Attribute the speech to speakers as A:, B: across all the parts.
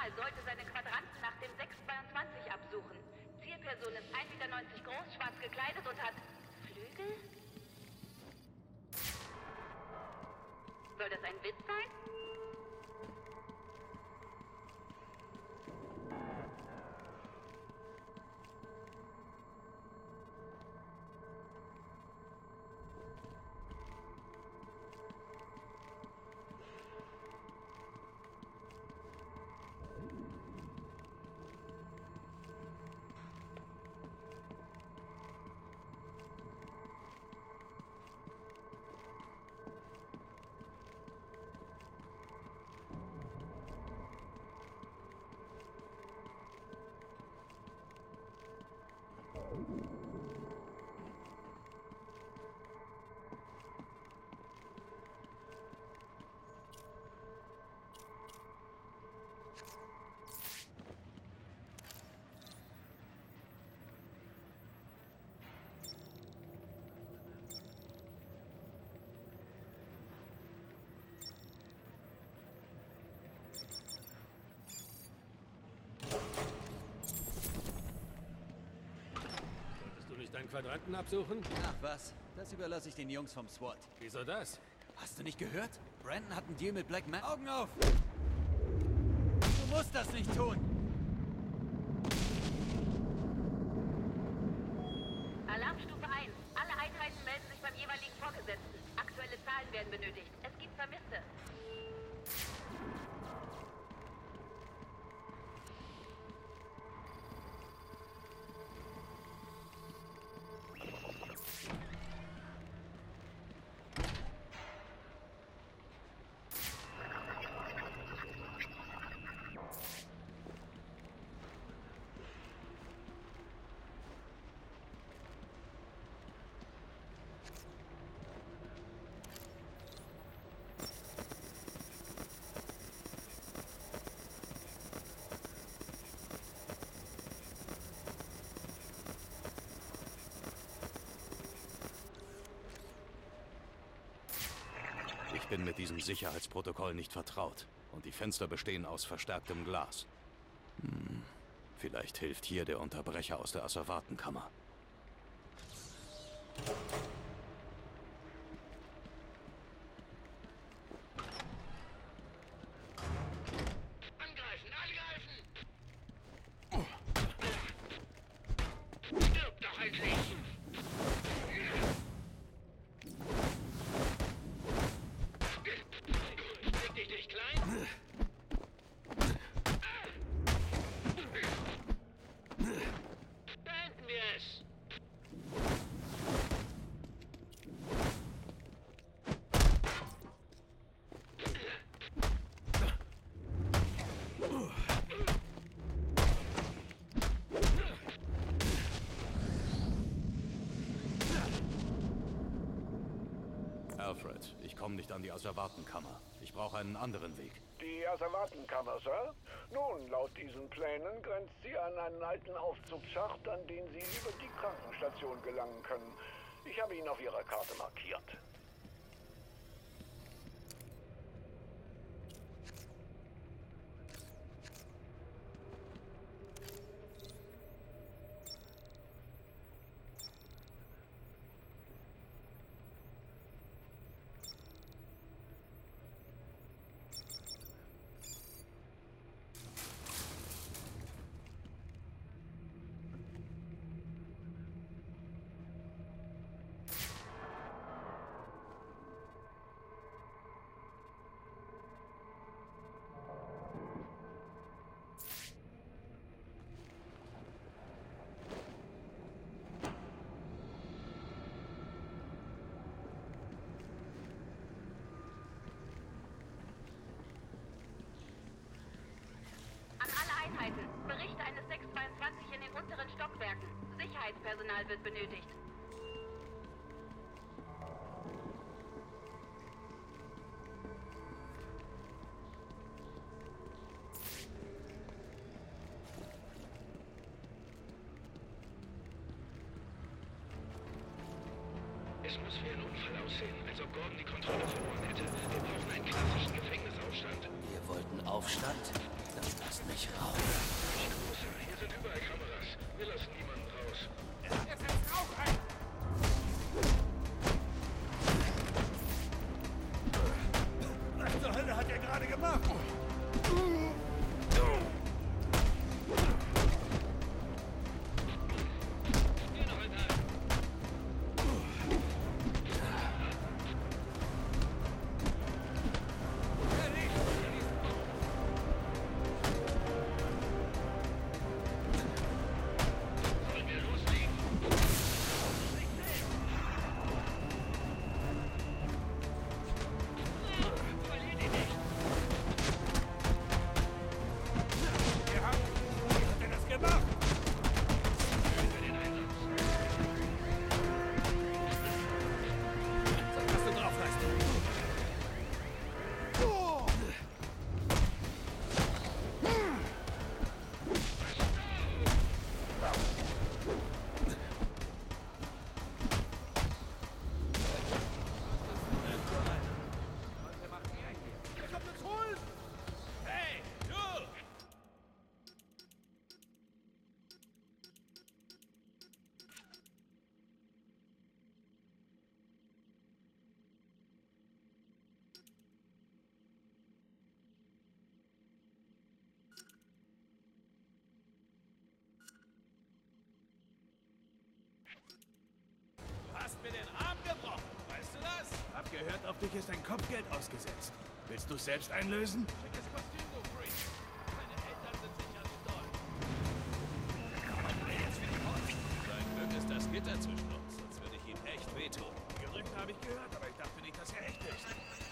A: Personal sollte seine Quadranten nach dem 622 absuchen. Zielperson ist 1,90 Meter groß, schwarz gekleidet und hat... Flügel? Soll das ein Witz sein?
B: Deinen Quadranten absuchen?
C: Ach was, das überlasse ich den Jungs vom SWAT.
B: Wieso das?
C: Hast du nicht gehört? Brandon hat einen Deal mit Black Man. Augen auf! Du musst das nicht tun!
A: Alarmstufe 1. Alle Einheiten melden sich beim jeweiligen Vorgesetzten. Aktuelle Zahlen werden benötigt. Es gibt Vermisste.
D: Ich bin mit diesem Sicherheitsprotokoll nicht vertraut. Und die Fenster bestehen aus verstärktem Glas. Vielleicht hilft hier der Unterbrecher aus der Asservatenkammer.
B: Angreifen! Angreifen! Stirb doch endlich! Krieg dich nicht klein? Beenden wir es!
D: Alfred, ich komme nicht an die Asservatenkammer. Ich brauche einen anderen Weg.
E: Die Asservatenkammer, Sir? Nun, laut diesen Plänen grenzt sie an einen alten Aufzugsschacht, an den Sie über die Krankenstation gelangen können. Ich habe ihn auf Ihrer Karte markiert.
A: Bericht eines 622 in den unteren Stockwerken. Sicherheitspersonal wird benötigt.
B: Es muss wie ein Unfall aussehen, als ob Gordon die Kontrolle verloren hätte. Wir brauchen einen klassischen Gefängnisaufstand.
C: Wir wollten Aufstand? Dann Lass mich raus.
B: Hier sind überall Kameras. Wir lassen niemanden raus.
F: Er setzt Rauch ein!
C: Was zur Hölle hat er gerade gemacht?
B: Hier noch ein Teil. Sollen wir loslegen? Verliert ihn nicht.
C: Wie hat er das gemacht?
B: Für den Einsatz.
C: Sag, was du drauf hast.
F: Er kommt uns holen! Hey, du! Du hast mir den Arm gebrochen, weißt du das?
G: Hab gehört, auf dich ist ein Kopfgeld ausgesetzt. Willst du es selbst einlösen?
F: Schickes Kostüm, du Freak. Deine Eltern sind sicher stolz.
G: Sein Glück ist das Gitter zwischen uns, sonst würde ich ihm echt wehtun. Gerüchte habe ich gehört, aber ich dachte nicht, dass er echt ist.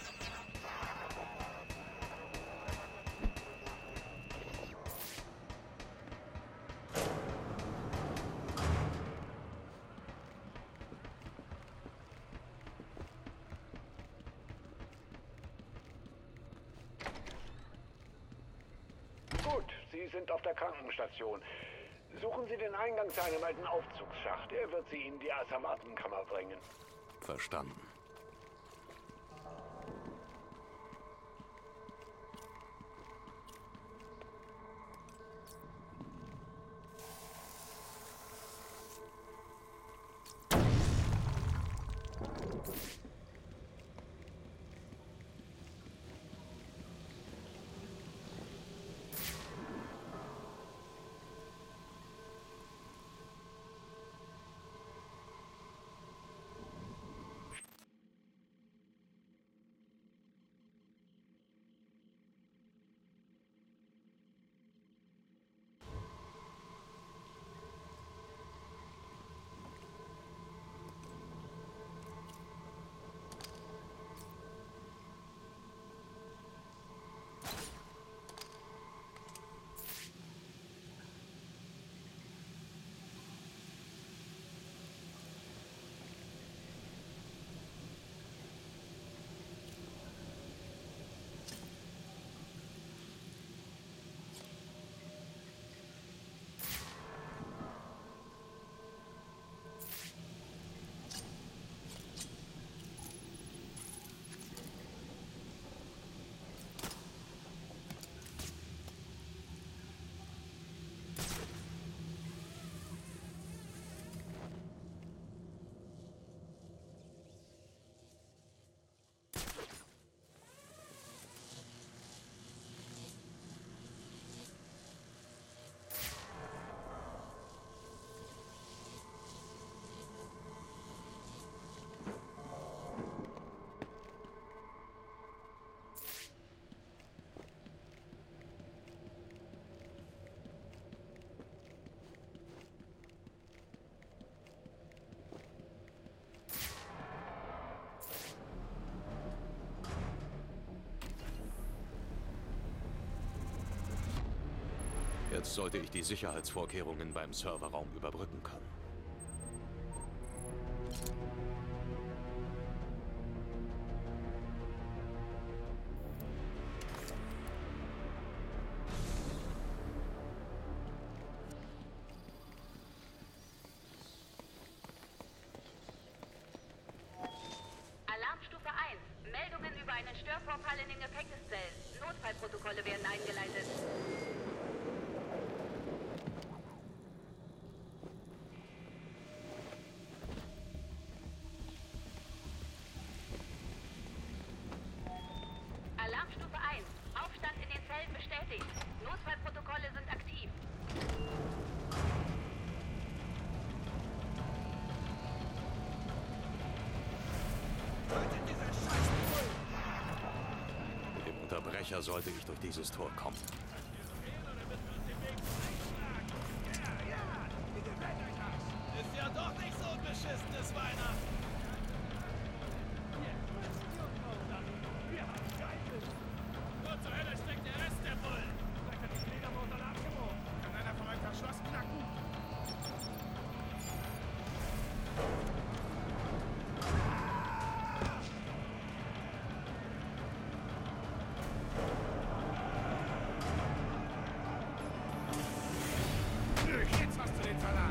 E: Gut, Sie sind auf der Krankenstation. Suchen Sie den Eingang zu einem alten Aufzugsschacht. Er wird Sie in die Asservatenkammer bringen.
D: Verstanden. Jetzt sollte ich die Sicherheitsvorkehrungen beim Serverraum überbrücken können.
A: Alarmstufe 1. Meldungen über einen Störvorfall in den Gefängniszellen. Notfallprotokolle werden eingeleitet. Notfallprotokolle sind aktiv.
D: Mit dem Unterbrecher sollte ich durch dieses Tor kommen.
G: Ist ja doch nicht so ein beschissenes Weihnachten. Wo zur Hölle steckt der Rest der Bullen? Vielleicht hat die Fledermaus alle abgebrochen. Kann einer von euch das Schloss knacken? Jetzt hast du den Salat.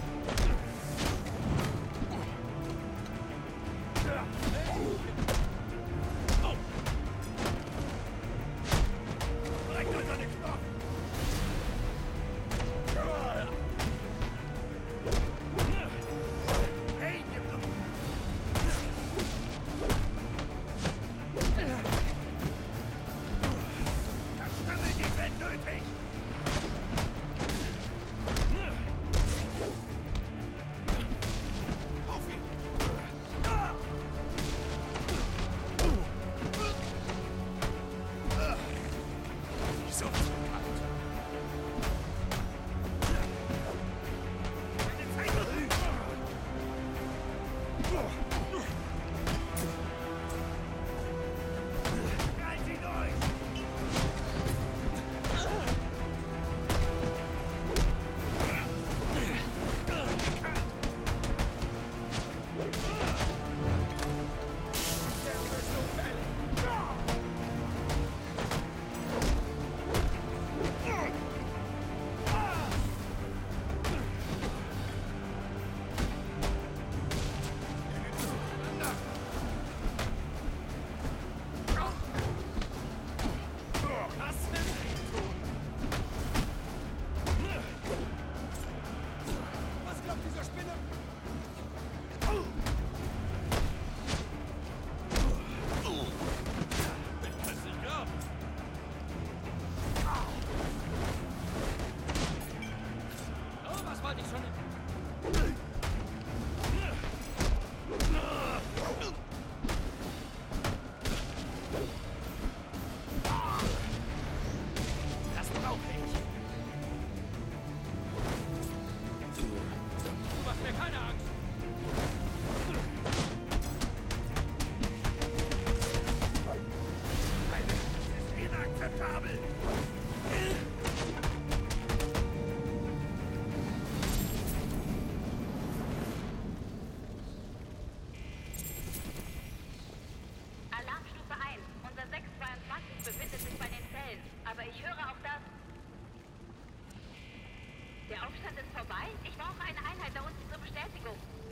G: Direkt unter den Knochen. Hey, gib doch. Das Stammelgift wird nötig. Auf ihn. Wieso? Halt sie durch! Was glaubt dieser Spinner?
F: Ich kann's nicht glauben. Oh, was wollte ich schon?
G: Das brauche ich.
F: Du machst mir keine Angst.
G: Das ist inakzeptabel.
A: Alarmstufe 1. Unser 622 befindet sich bei den Zellen. Aber ich höre auch das... Der Aufstand ist vorbei? Ich brauche eine Einheit da unten zur Bestätigung.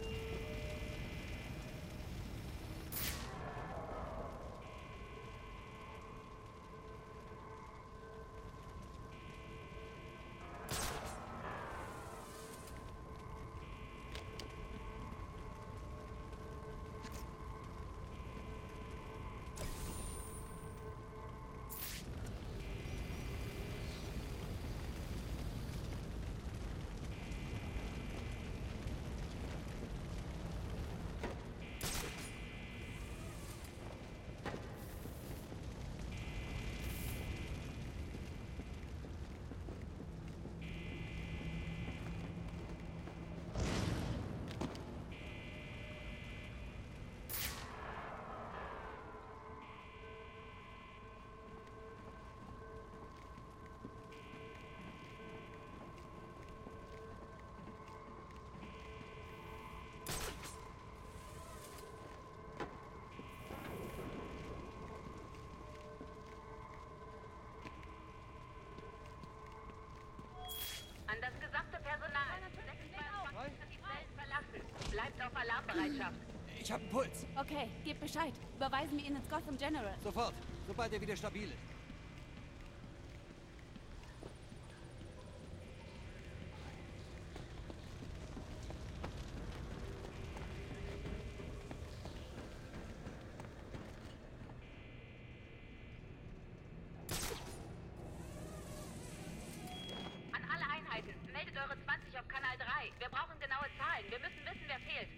A: An das gesamte Personal. 622 sind die Zellen verlassen. Bleibt auf Alarmbereitschaft.
C: Ich habe einen Puls.
H: Okay, gebt Bescheid. Überweisen wir ihn ins Gotham General.
C: Sofort, sobald er wieder stabil ist.
A: eure 20 auf Kanal 3. Wir brauchen genaue Zahlen. Wir müssen wissen, wer fehlt.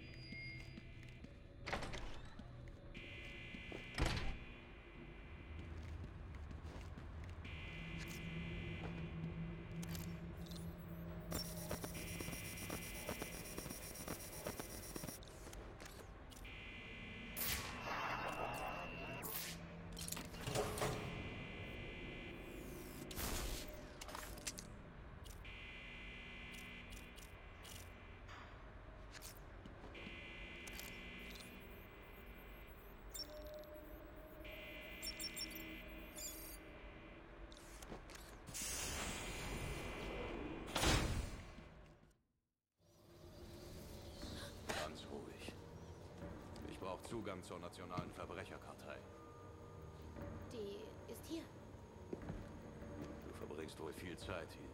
D: Ganz ruhig. Ich brauche Zugang zur nationalen Verbrecherkartei.
I: Die ist hier.
D: Du verbringst wohl viel Zeit hier.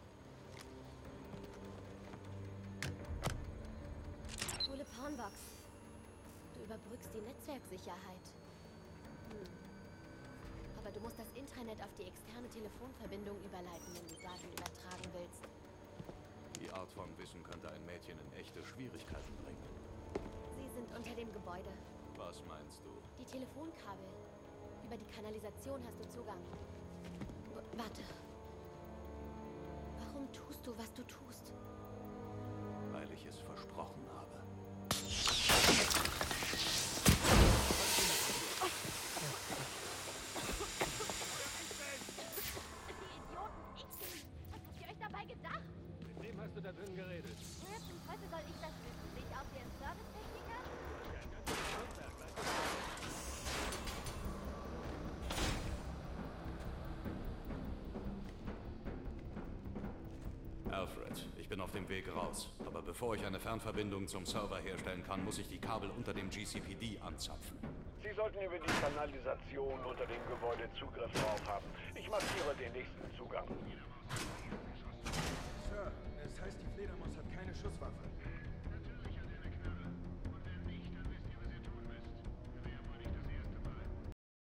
I: Coole Pornbox. Du überbrückst die Netzwerksicherheit. Aber du musst das Intranet auf die externe Telefonverbindung überleiten, wenn du Daten übertragen willst.
D: Die Art von Wissen könnte ein Mädchen in echte Schwierigkeiten bringen.
I: Sie sind unter dem Gebäude.
D: Was meinst du?
I: Die Telefonkabel. Über die Kanalisation hast du Zugang. Warte. Warum tust du, was du tust?
D: Weil ich es versprochen habe.
B: Hast du da drin geredet?
I: Woher zum Teufel soll ich das wissen? Sehe ich aus wie ein Servicetechniker?
D: Alfred, ich bin auf dem Weg raus. Aber bevor ich eine Fernverbindung zum Server herstellen kann, muss ich die Kabel unter dem GCPD anzapfen.
E: Sie sollten über die Kanalisation unter dem Gebäude Zugriff drauf haben. Ich markiere den nächsten Zugang.